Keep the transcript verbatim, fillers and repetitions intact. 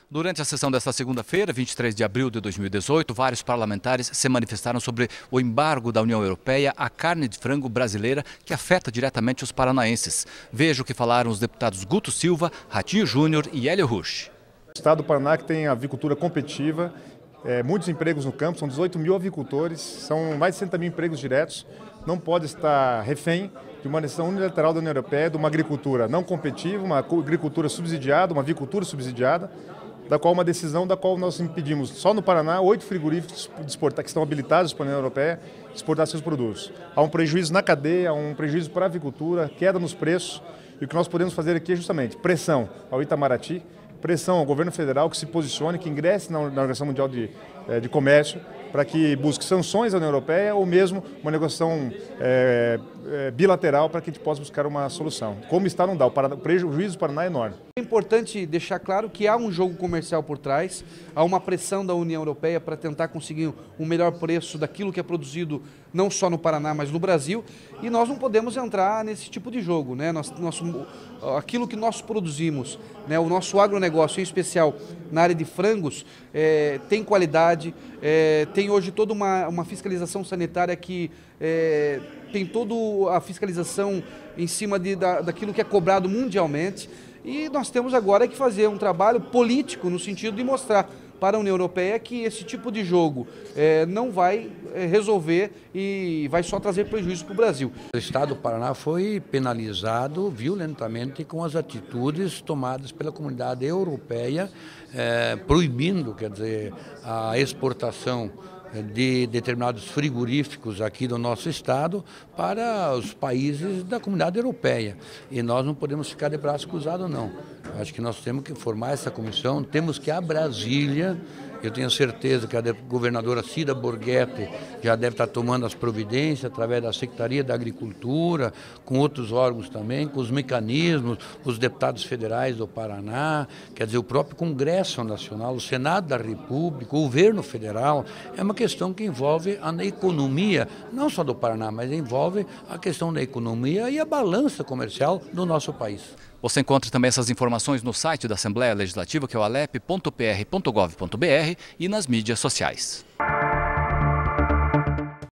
Durante a sessão desta segunda-feira, vinte e três de abril de dois mil e dezoito, vários parlamentares se manifestaram sobre o embargo da União Europeia à carne de frango brasileira que afeta diretamente os paranaenses. Veja o que falaram os deputados Guto Silva, Ratinho Júnior e Hélio Rusch. O estado do Paraná que tem avicultura competitiva, é, muitos empregos no campo, são dezoito mil avicultores, são mais de sessenta mil empregos diretos, não pode estar refém de uma decisão unilateral da União Europeia, de uma agricultura não competitiva, uma agricultura subsidiada, uma avicultura subsidiada, da qual uma decisão da qual nós impedimos só no Paraná oito frigoríficos de exportar, que estão habilitados pela União Europeia de exportar seus produtos. Há um prejuízo na cadeia, há um prejuízo para a avicultura, queda nos preços, e o que nós podemos fazer aqui é justamente pressão ao Itamaraty, pressão ao governo federal que se posicione, que ingresse na Organização Mundial de, de Comércio, para que busque sanções à União Europeia ou mesmo uma negociação é, é, bilateral para que a gente possa buscar uma solução. Como está, não dá. O, Paraná, o prejuízo do Paraná é enorme. É importante deixar claro que há um jogo comercial por trás, há uma pressão da União Europeia para tentar conseguir um melhor preço daquilo que é produzido não só no Paraná, mas no Brasil, e nós não podemos entrar nesse tipo de jogo, né? Nós, nosso, aquilo que nós produzimos, né? O nosso agronegócio, em especial na área de frangos, é, tem qualidade, é, tem hoje toda uma, uma fiscalização sanitária que é, tem toda a fiscalização em cima de, da, daquilo que é cobrado mundialmente, e nós temos agora que fazer um trabalho político no sentido de mostrar para a União Europeia que esse tipo de jogo é, não vai é, resolver e vai só trazer prejuízo para o Brasil. O Estado do Paraná foi penalizado violentamente com as atitudes tomadas pela comunidade europeia, é, proibindo, quer dizer, a exportação de determinados frigoríficos aqui do nosso estado para os países da comunidade europeia. E nós não podemos ficar de braços cruzados, não. Acho que nós temos que formar essa comissão, temos que ir a Brasília. Eu tenho certeza que a governadora Cida Borghetti já deve estar tomando as providências através da Secretaria da Agricultura, com outros órgãos também, com os mecanismos, os deputados federais do Paraná, quer dizer, o próprio Congresso Nacional, o Senado da República, o governo federal. É uma questão que envolve a economia, não só do Paraná, mas envolve a questão da economia e a balança comercial do nosso país. Você encontra também essas informações no site da Assembleia Legislativa, que é o alep ponto p r ponto gov ponto br, e nas mídias sociais.